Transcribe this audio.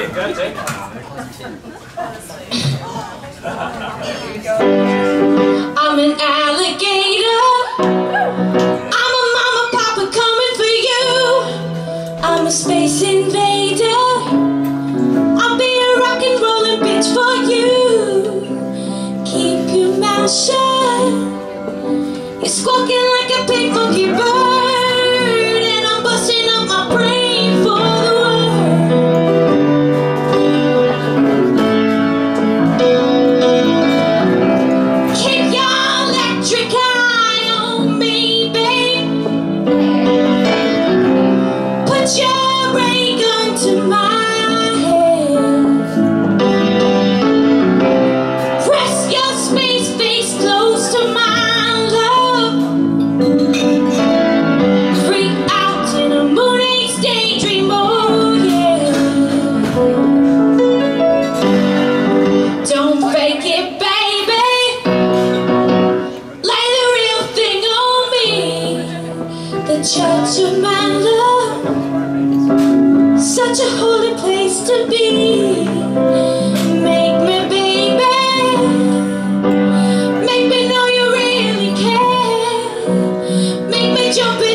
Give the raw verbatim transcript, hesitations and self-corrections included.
go, Jake. I'm an alligator. I'm a mama papa coming for you. I'm a space invader. I'll be a rock and rollin' bitch for you. Keep your mouth shut. You're squawking like a big monkey bird, and I'm busting up my brain for the keep your electric eye on me, babe. Put your ray gun to my head. Press your space face close to my love. Freak out in a Moonage daydream, oh yeah. Don't fake it, baby. The church of my love, such a holy place to be. Make me, baby, make me know you really care. Make me jump in